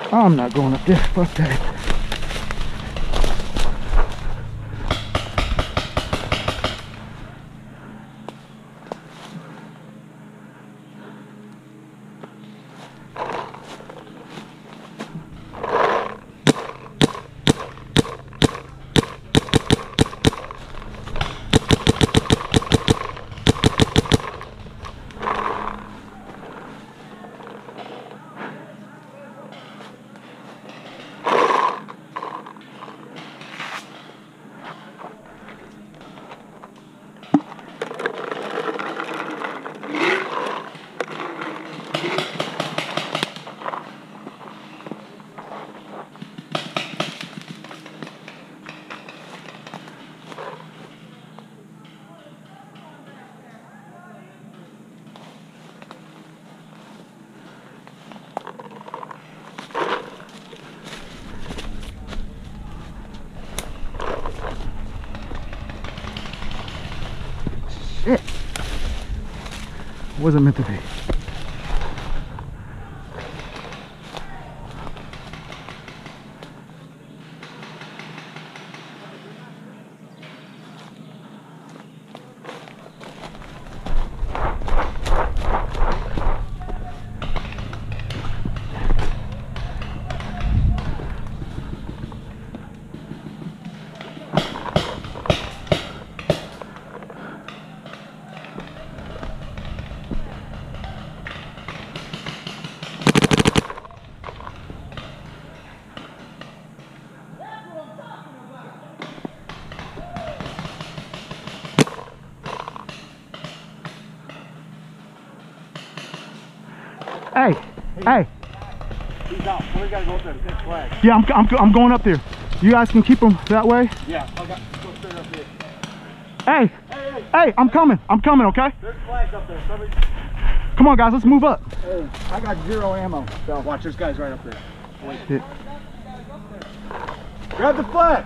I'm not going up there. Fuck that. Shit. Wasn't meant to be. Hey. He's out. So we gotta go up there and take flags. Yeah, I'm going up there. You guys can keep them that way. Yeah, I got go straight up here. Hey, I'm coming, okay? There's flags up there. Somebody... Come on, guys, let's move up. Hey, I got 0 ammo. So watch, this guy's right up there. Wait. Shit. Grab the flag.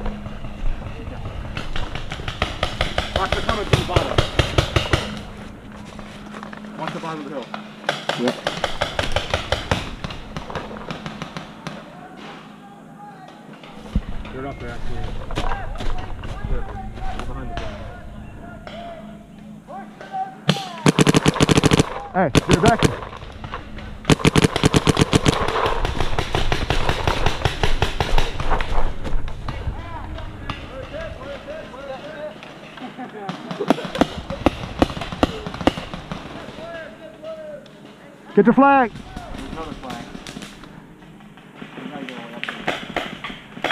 Watch, they're coming from the bottom. Watch the bottom of the hill. Yep. They're up there, actually. They're behind the flag. Hey, get back here. Get your flag. There's another flag. We gotta get all the way up there.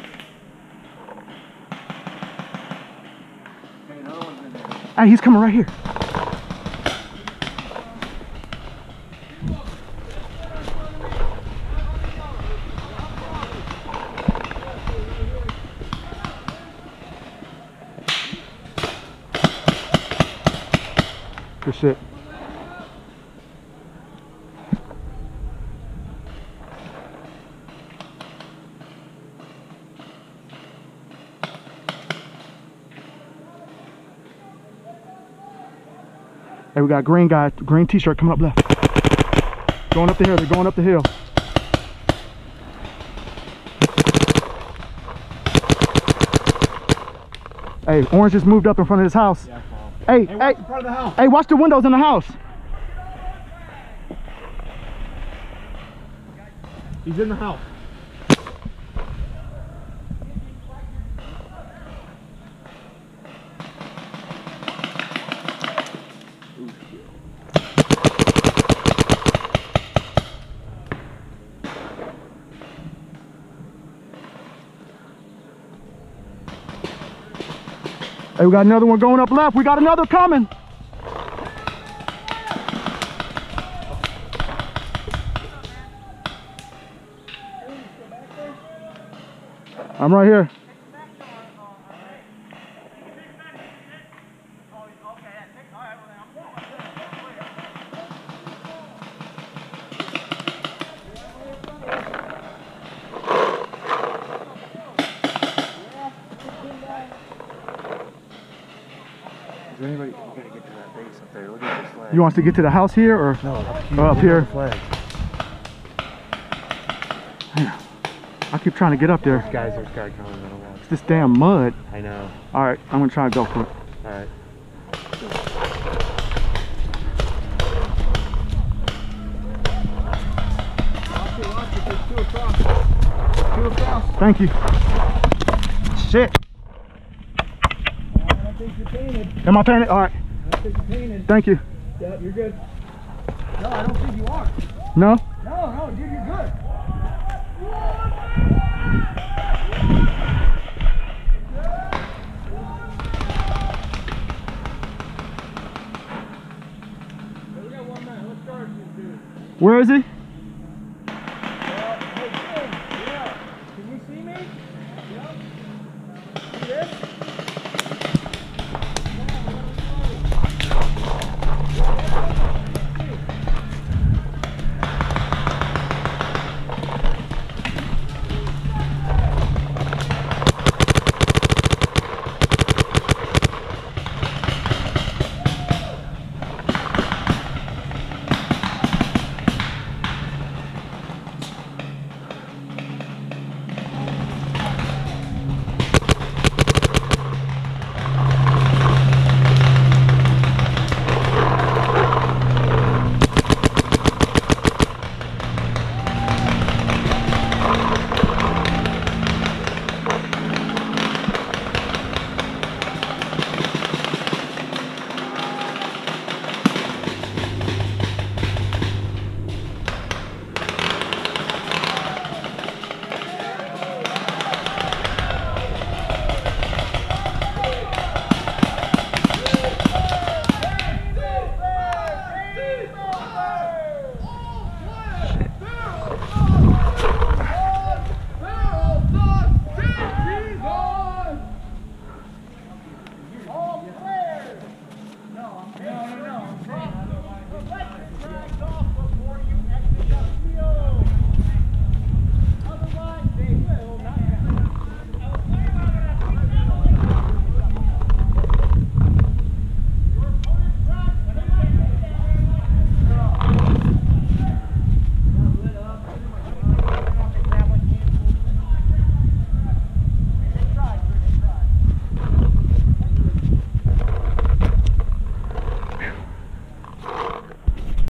Okay, another one's in there. Hey, he's coming right here. Good shit. Hey, we got a green guy, green t-shirt coming up left. Going up the hill, they're going up the hill. Hey, orange just moved up in front of his house. Yeah, hey, watch the front of the house. Hey, watch the windows in the house. He's in the house. Hey, we got another one going up left. We got another coming. I'm right here. Is anybody? We gotta get to that base up there. Look at this flag. You want us to get to the house here or No, up here. up here? Flag. Damn. I keep trying to get up there. Guys, there's a guy coming. I don't know. It's this damn mud. I know. All right, I'm gonna try to go for it. All right. Two across. Thank you. Shit. I don't think you're painted. Am I painted? All right. I don't think you're painted. Thank you. Yeah, you're good. No, I don't think you are. No? No, dude, you're good. We got 1 man. Let's start this dude. Where is he?